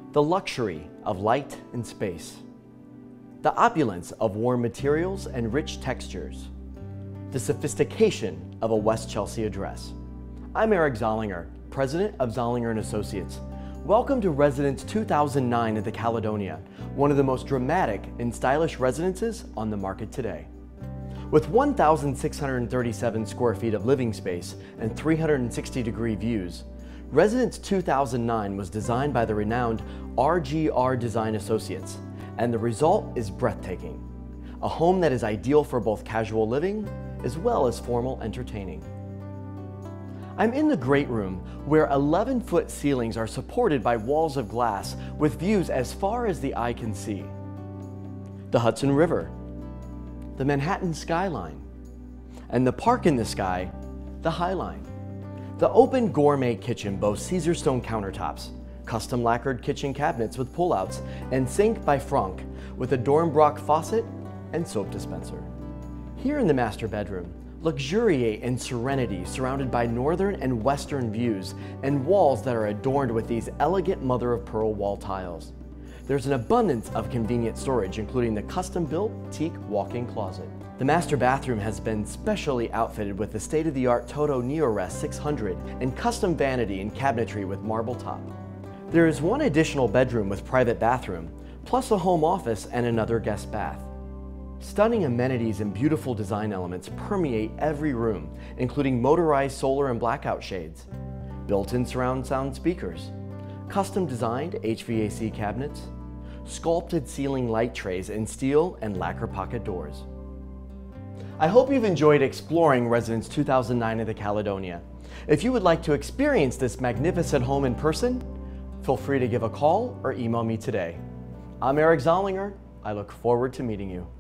The luxury of light and space. The opulence of warm materials and rich textures. The sophistication of a West Chelsea address. I'm Eric Zollinger, President of Zollinger & Associates. Welcome to Residence 2009 at the Caledonia, one of the most dramatic and stylish residences on the market today. With 1,637 square feet of living space and 360-degree views, Residence 2009 was designed by the renowned RGR Design Associates, and the result is breathtaking. A home that is ideal for both casual living as well as formal entertaining. I'm in the great room where 11-foot ceilings are supported by walls of glass with views as far as the eye can see. The Hudson River, the Manhattan skyline, and the park in the sky, the High Line. The open gourmet kitchen boasts Caesarstone countertops, custom lacquered kitchen cabinets with pullouts, and sink by Franck with a Dornbrock faucet and soap dispenser. Here in the master bedroom, luxuriate in serenity surrounded by northern and western views and walls that are adorned with these elegant mother-of-pearl wall tiles. There's an abundance of convenient storage, including the custom-built teak walk-in closet. The master bathroom has been specially outfitted with the state-of-the-art Toto NeoRest 600 and custom vanity and cabinetry with marble top. There is one additional bedroom with private bathroom, plus a home office and another guest bath. Stunning amenities and beautiful design elements permeate every room, including motorized solar and blackout shades, built-in surround sound speakers, custom-designed HVAC cabinets, sculpted ceiling light trays, and steel and lacquer pocket doors. I hope you've enjoyed exploring Residence 2009 at the Caledonia. If you would like to experience this magnificent home in person, feel free to give a call or email me today. I'm Eric Zollinger. I look forward to meeting you.